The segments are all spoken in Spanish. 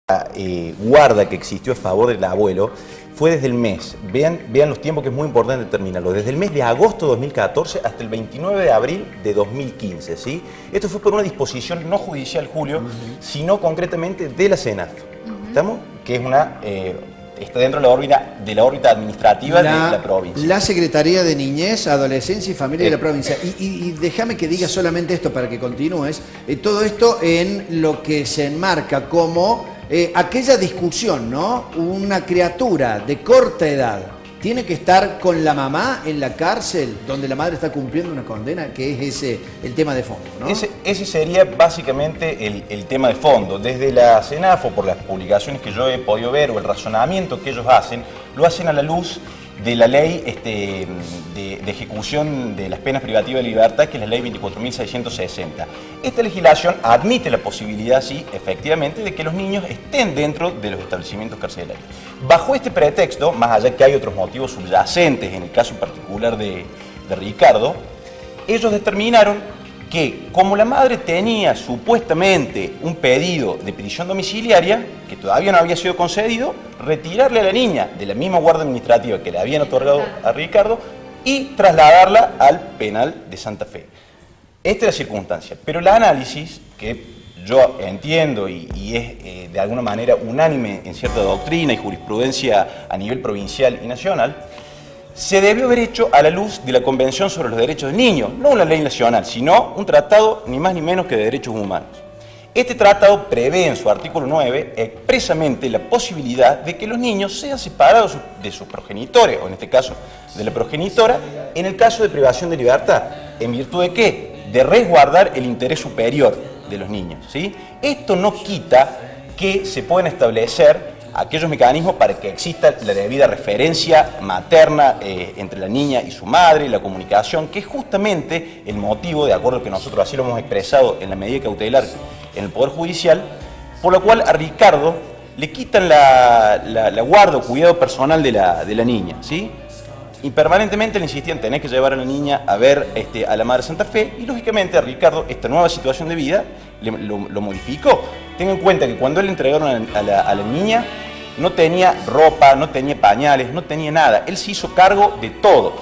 guarda que existió a favor del abuelo fue desde el mes, vean los tiempos, que es muy importante determinarlo, desde el mes de agosto de 2014 hasta el 29 de abril de 2015, ¿sí? Esto fue por una disposición no judicial, Julio, sino concretamente de la Senat, ¿estamos? Que es una... está dentro de la órbita administrativa de la provincia. La Secretaría de Niñez, Adolescencia y Familia de la provincia. Y déjame que diga solamente esto para que continúes. Todo esto en lo que se enmarca como aquella discusión, ¿no? Una criatura de corta edad tiene que estar con la mamá en la cárcel, donde la madre está cumpliendo una condena, que es el tema de fondo, ¿no? Ese sería básicamente el tema de fondo. Desde la CENAFO, por las publicaciones que yo he podido ver o el razonamiento que ellos hacen, lo hacen a la luz de la ley de ejecución de las penas privativas de libertad, que es la ley 24.660. Esta legislación admite la posibilidad, sí, efectivamente, de que los niños estén dentro de los establecimientos carcelarios. Bajo este pretexto, más allá que hay otros motivos subyacentes, en el caso particular de Ricardo, ellos determinaron que, como la madre tenía supuestamente un pedido de prisión domiciliaria, que todavía no había sido concedido, retirarle a la niña de la misma guardia administrativa que le habían otorgado a Ricardo y trasladarla al penal de Santa Fe. Esta es la circunstancia, pero el análisis, que yo entiendo y es de alguna manera unánime en cierta doctrina y jurisprudencia a nivel provincial y nacional, se debió haber hecho a la luz de la Convención sobre los Derechos del Niño, no una ley nacional, sino un tratado ni más ni menos que de derechos humanos. Este tratado prevé en su artículo 9 expresamente la posibilidad de que los niños sean separados de sus progenitores, o en este caso de la progenitora, en el caso de privación de libertad. ¿En virtud de qué? De resguardar el interés superior de los niños, ¿sí? Esto no quita que se puedan establecer aquellos mecanismos para que exista la debida referencia materna entre la niña y su madre, la comunicación, que es justamente el motivo, de acuerdo a que nosotros así lo hemos expresado en la medida cautelar en el Poder Judicial, por lo cual a Ricardo le quitan la guarda o cuidado personal de la niña, ¿sí? Y permanentemente le insistían, tenés que llevar a la niña a ver a la madre Santa Fe, y lógicamente a Ricardo esta nueva situación de vida lo modificó. Tengan en cuenta que cuando le entregaron a la niña, no tenía ropa, no tenía pañales, no tenía nada. Él se hizo cargo de todo.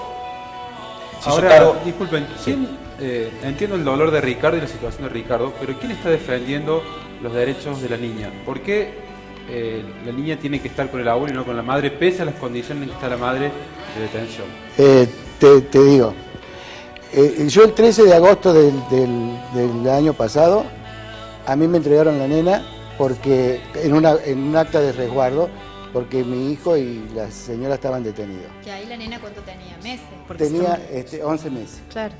Ahora, disculpen, entiendo el dolor de Ricardo y la situación de Ricardo, pero ¿quién está defendiendo los derechos de la niña? ¿Por qué la niña tiene que estar con el abuelo y no con la madre, pese a las condiciones en que está la madre de detención? Te digo, yo el 13 de agosto del año pasado, a mí me entregaron la nena porque en un acta de resguardo, porque mi hijo y la señora estaban detenidos. ¿Que ahí la nena cuánto tenía? ¿Meses? Tenía 11 meses. Claro.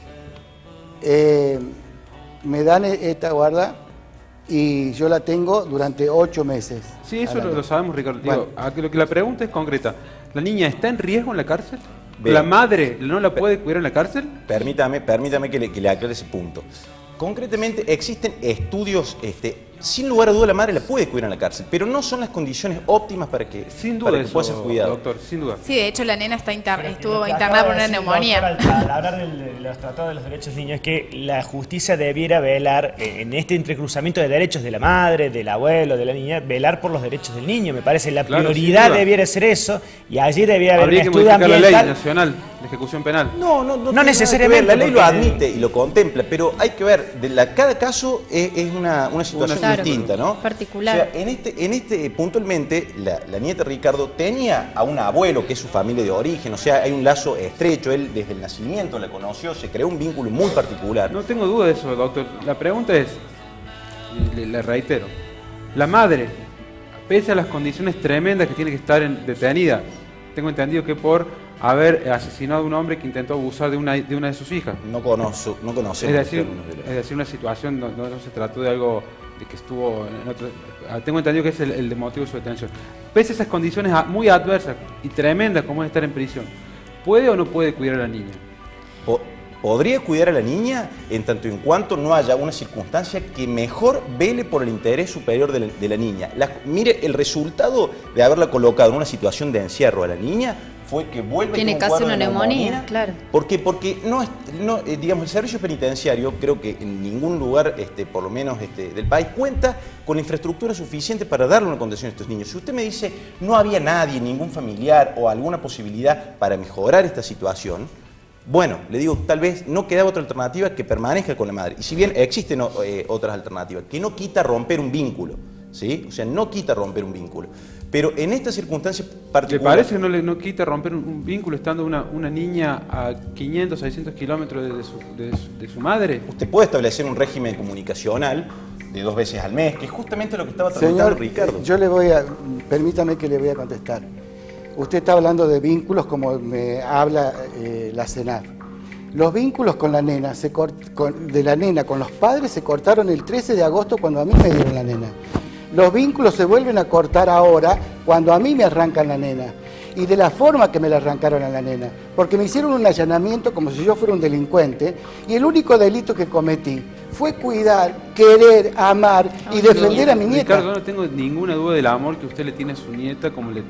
Me dan esta guarda y yo la tengo durante 8 meses. Sí, eso lo sabemos, Ricardo. Bueno. Digo, la pregunta es concreta. ¿La niña está en riesgo en la cárcel? ¿La madre no la puede cuidar en la cárcel? Permítame que le aclare ese punto. Concretamente existen estudios, sin lugar a duda la madre la puede cuidar en la cárcel, pero no son las condiciones óptimas para que, sin duda pueda ser cuidado. Doctor, sin duda. Sí, de hecho la nena estuvo internada por una neumonía. Doctor, al hablar de los tratados de los derechos niños, es que la justicia debiera velar, en este entrecruzamiento de derechos de la madre, del abuelo, de la niña, velar por los derechos del niño. Me parece la prioridad debiera ser eso, y allí debiera haber un estudio ambiental. ¿Habría que modificar la ley nacional de ejecución penal? No necesariamente. La ley lo admite y lo contempla, pero hay que ver, cada caso es una situación distinta, ¿no? Particular. O sea, en este puntualmente, la nieta Ricardo tenía a un abuelo que es su familia de origen, o sea, hay un lazo estrecho, él desde el nacimiento la conoció, se creó un vínculo muy particular. No tengo duda de eso, doctor. La pregunta es, le reitero, la madre, pese a las condiciones tremendas que tiene que estar detenida, tengo entendido que por haber asesinado a un hombre que intentó abusar de una de sus hijas. No conocemos. Es decir, una situación no se trató de algo de que estuvo en otro. Tengo entendido que es el motivo de su detención. Pese a esas condiciones muy adversas y tremendas como es estar en prisión, ¿puede o no puede cuidar a la niña? Podría cuidar a la niña en tanto en cuanto no haya una circunstancia que mejor vele por el interés superior de la niña. Mire, el resultado de haberla colocado en una situación de encierro a la niña fue que vuelve Tiene con un casi cuadro una de neumonía, claro. ¿Por qué? Porque digamos, el servicio penitenciario, creo que en ningún lugar, por lo menos del país, cuenta con infraestructura suficiente para darle una condición a estos niños. Si usted me dice no había nadie, ningún familiar o alguna posibilidad para mejorar esta situación, bueno, le digo, tal vez no quedaba otra alternativa que permanezca con la madre. Y si bien existen otras alternativas, que no quita romper un vínculo, ¿sí? O sea, no quita romper un vínculo. Pero en estas circunstancias ¿Le particulares... parece que no quita romper un vínculo estando una niña a 500, 600 kilómetros de su madre? Usted puede establecer un régimen comunicacional de 2 veces al mes, que es justamente lo que estaba tratando Ricardo. Yo permítame que le voy a contestar. Usted está hablando de vínculos como me habla la CENAF. Los vínculos con la nena, de la nena con los padres se cortaron el 13 de agosto cuando a mí me dieron la nena. Los vínculos se vuelven a cortar ahora cuando a mí me arrancan la nena. Y de la forma que me la arrancaron a la nena. Porque me hicieron un allanamiento como si yo fuera un delincuente y el único delito que cometí fue cuidar, querer, amar y defender a mi nieta. Ricardo, no tengo ninguna duda del amor que usted le tiene a su nieta,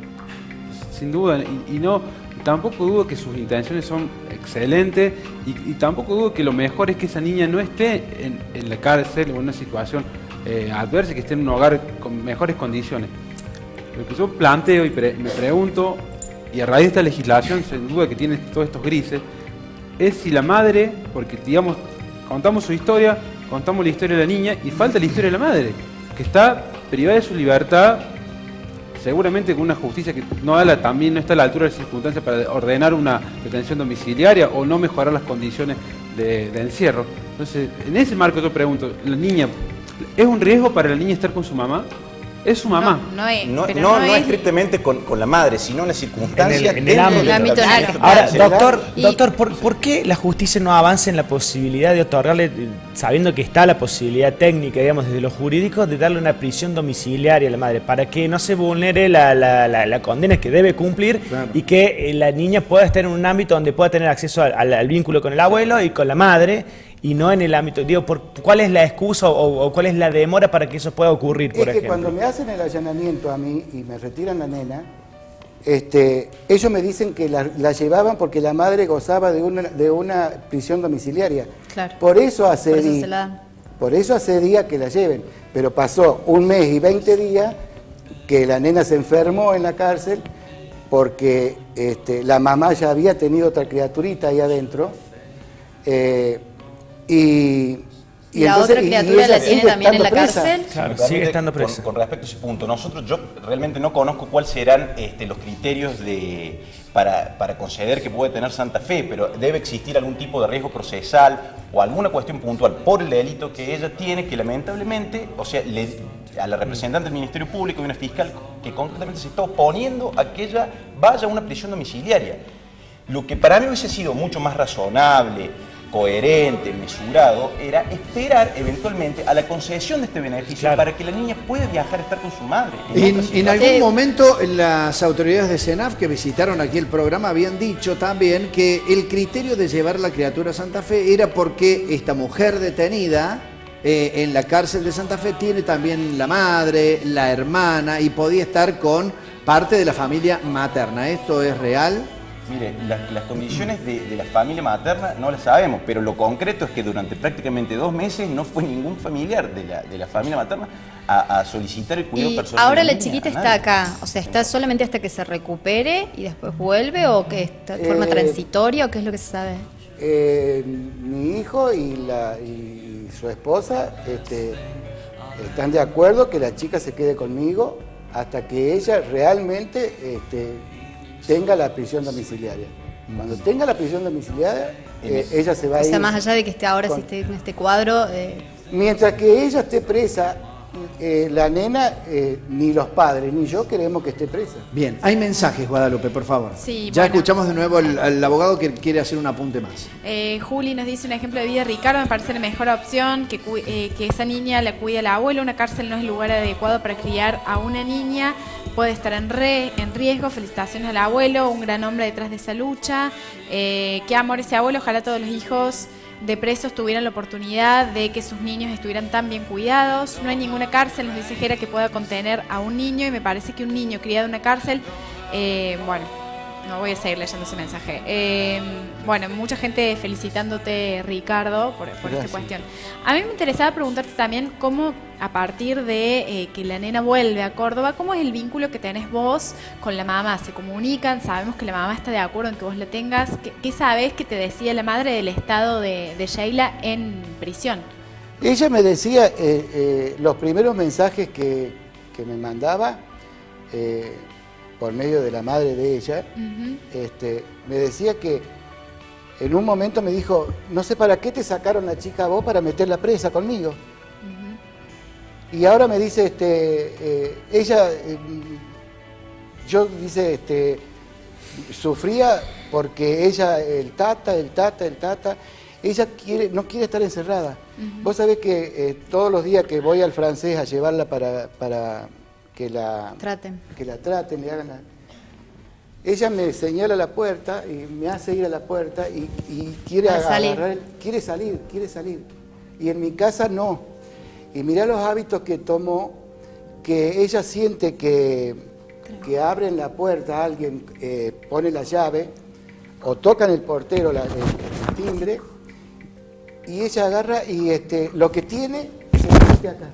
sin duda, y tampoco dudo que sus intenciones son excelentes y tampoco dudo que lo mejor es que esa niña no esté en la cárcel o en una situación adversa, que esté en un hogar con mejores condiciones. Lo que yo planteo y me pregunto, y a raíz de esta legislación, sin duda que tiene todos estos grises, es si la madre, porque digamos, contamos su historia, contamos la historia de la niña y falta la historia de la madre, que está privada de su libertad, seguramente con una justicia que también no está a la altura de las circunstancias para ordenar una detención domiciliaria o no mejorar las condiciones de encierro. Entonces, en ese marco yo pregunto, ¿la niña es un riesgo para la niña estar con su mamá? Es su mamá. No es, No estrictamente con la madre, sino en las circunstancias En el ámbito. Ahora, doctor, ¿por qué la justicia no avanza en la posibilidad de otorgarle, sabiendo que está la posibilidad técnica, digamos, desde lo jurídico, de darle una prisión domiciliaria a la madre, para que no se vulnere la condena que debe cumplir, claro, y que la niña pueda estar en un ámbito donde pueda tener acceso al vínculo con el abuelo y con la madre, y no en el ámbito, digo, ¿cuál es la excusa o cuál es la demora para que eso pueda ocurrir, por ejemplo? Es que cuando me hacen el allanamiento a mí y me retiran la nena, ellos me dicen que la llevaban porque la madre gozaba de una prisión domiciliaria. Claro. Por eso accedí a que la lleven. Pero pasó 1 mes y 20 días que la nena se enfermó en la cárcel porque la mamá ya había tenido otra criaturita ahí adentro. ¿Y la otra criatura la tiene también en la cárcel? Claro, sigue estando presa. Con respecto a ese punto, yo realmente no conozco cuáles serán los criterios para conceder que puede tener Santa Fe, pero debe existir algún tipo de riesgo procesal o alguna cuestión puntual por el delito que ella tiene, que lamentablemente, o sea, a la representante del Ministerio Público y una fiscal que concretamente se está oponiendo a que ella vaya a una prisión domiciliaria. Lo que para mí hubiese sido mucho más razonable, coherente, mesurado, era esperar eventualmente a la concesión de este beneficio, claro, para que la niña pueda viajar a estar con su madre. En algún momento las autoridades de CENAF que visitaron aquí el programa habían dicho también que el criterio de llevar la criatura a Santa Fe era porque esta mujer detenida en la cárcel de Santa Fe tiene también la madre, la hermana y podía estar con parte de la familia materna. ¿Esto es real? Mire, las condiciones de la familia materna no las sabemos, pero lo concreto es que durante prácticamente 2 meses no fue ningún familiar de la familia materna a solicitar el cuidado personal. Ahora la chiquita está acá, o sea, ¿está solamente hasta que se recupere y después vuelve o que está de forma transitoria o qué es lo que se sabe? Mi hijo y su esposa están de acuerdo que la chica se quede conmigo hasta que ella realmente tenga la prisión domiciliaria. Cuando tenga la prisión domiciliaria, ella se va a ir. O sea, más allá de que esté ahora, si esté en este cuadro... Mientras que ella esté presa, la nena, ni los padres, ni yo queremos que esté presa. Bien, hay mensajes, Guadalupe, por favor. Sí, ya bueno, escuchamos de nuevo al abogado que quiere hacer un apunte más. Juli nos dice un ejemplo de vida. Ricardo, me parece la mejor opción que esa niña la cuide el abuelo. Una cárcel no es el lugar adecuado para criar a una niña. Puede estar en riesgo. Felicitaciones al abuelo, un gran hombre detrás de esa lucha. Qué amor ese abuelo. Ojalá todos los hijos de presos tuvieran la oportunidad de que sus niños estuvieran tan bien cuidados. No hay ninguna cárcel, nos dice Jera, que pueda contener a un niño, y me parece que un niño criado en una cárcel, bueno, No voy a seguir leyendo ese mensaje. Bueno, mucha gente felicitándote, Ricardo, por esta cuestión. A mí me interesaba preguntarte también cómo, a partir de que la nena vuelve a Córdoba, ¿cómo es el vínculo que tenés vos con la mamá? ¿Se comunican? ¿Sabemos que la mamá está de acuerdo en que vos la tengas? ¿Qué sabés que te decía la madre del estado de Sheila en prisión? Ella me decía, los primeros mensajes que me mandaba, por medio de la madre de ella, me decía que en un momento me dijo, no sé para qué te sacaron la chica a vos para meterla presa conmigo. Y ahora me dice, ella, yo dice, sufría porque ella, el tata, ella no quiere estar encerrada. Vos sabés que todos los días que voy al francés a llevarla para que la traten, le hagan ella me señala la puerta y me hace ir a la puerta y quiere agarrar, quiere salir. Y en mi casa no. Y mirá los hábitos que tomó, que ella siente que abren la puerta, alguien pone la llave o tocan el portero, el timbre, y ella agarra y lo que tiene se mete acá.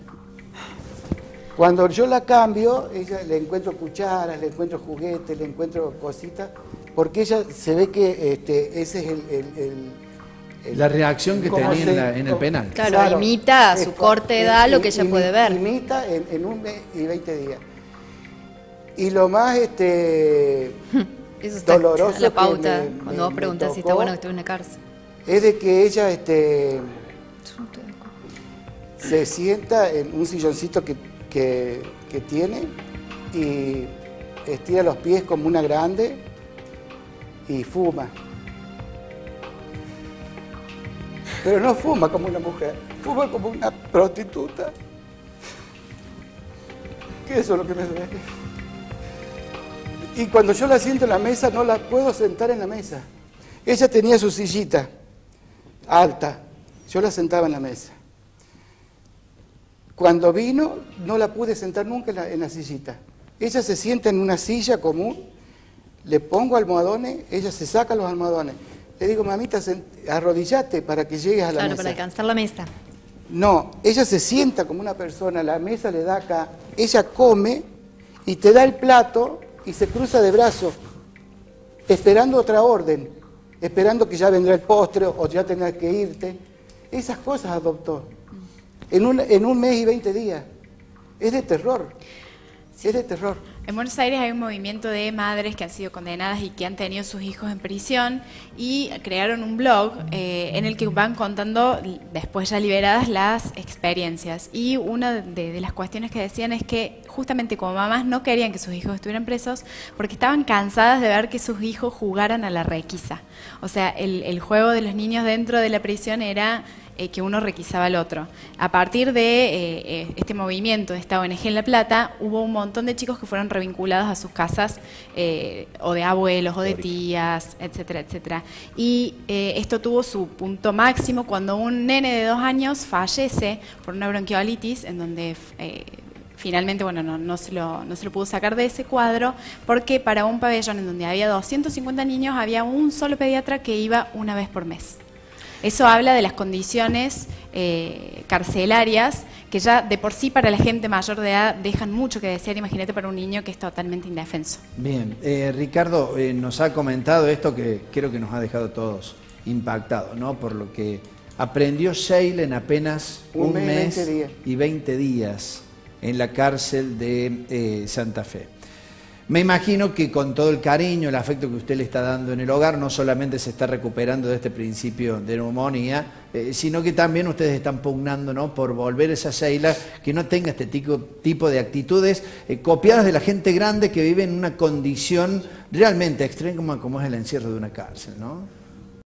Cuando yo la cambio, ella le encuentro cucharas, le encuentro juguetes, le encuentro cositas, porque ella se ve que ese es la reacción que tenía en el penal. Claro, imita a su corta edad lo que ella puede ver. Imita en 1 mes y 20 días. Y lo más eso está doloroso la pauta, que cuando vos preguntas si está bueno que esté en una cárcel. Es de que ella se sienta en un silloncito que tiene y estira los pies como una grande y fuma. Pero no fuma como una mujer, fuma como una prostituta. Que eso es lo que me duele. Y cuando yo la siento en la mesa, no la puedo sentar en la mesa. Ella tenía su sillita alta, yo la sentaba en la mesa. Cuando vino, no la pude sentar nunca en la sillita. Ella se sienta en una silla común, le pongo almohadones, ella se saca los almohadones. Le digo, mamita, arrodillate para que llegues a la mesa. Claro, para alcanzar la mesa. No, ella se sienta como una persona, la mesa le da acá, ella come y te da el plato y se cruza de brazos, esperando otra orden, esperando que ya vendrá el postre o ya tendrás que irte. Esas cosas adoptó. En 1 mes y 20 días. Es de terror. Es de terror. En Buenos Aires hay un movimiento de madres que han sido condenadas y que han tenido sus hijos en prisión y crearon un blog en el que van contando, después ya liberadas, las experiencias. Y una de las cuestiones que decían es que justamente como mamás no querían que sus hijos estuvieran presos porque estaban cansadas de ver que sus hijos jugaran a la requisa. O sea, el juego de los niños dentro de la prisión era que uno requisaba al otro. A partir de este movimiento de esta ONG en La Plata, hubo un montón de chicos que fueron revinculados a sus casas, o de abuelos, o de tías, etcétera, etcétera. Y esto tuvo su punto máximo cuando un nene de 2 años fallece por una bronquiolitis, en donde finalmente, bueno, no se lo pudo sacar de ese cuadro, porque para un pabellón en donde había 250 niños, había un solo pediatra que iba 1 vez por mes. Eso habla de las condiciones carcelarias que ya de por sí para la gente mayor de edad dejan mucho que desear. Imagínate para un niño que es totalmente indefenso. Bien, Ricardo nos ha comentado esto que creo que nos ha dejado todos impactados, ¿no? Por lo que aprendió Sheila en apenas 1 mes y 20 días en la cárcel de Santa Fe. Me imagino que con todo el cariño, el afecto que usted le está dando en el hogar, no solamente se está recuperando de este principio de neumonía, sino que también ustedes están pugnando, ¿no?, por volver a esa Sheila que no tenga este tipo de actitudes copiadas de la gente grande que vive en una condición realmente extrema como es el encierro de una cárcel, ¿no?